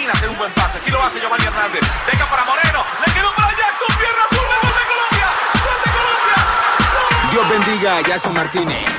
imagina hacer un buen pase. Sí lo hace Giovanni Hernández. Deja para Moreno. Le quedó para Jackson. Pierna zurda. Gol de Colombia. Gol de Colombia. ¡Gol! Dios bendiga a Jackson Martínez.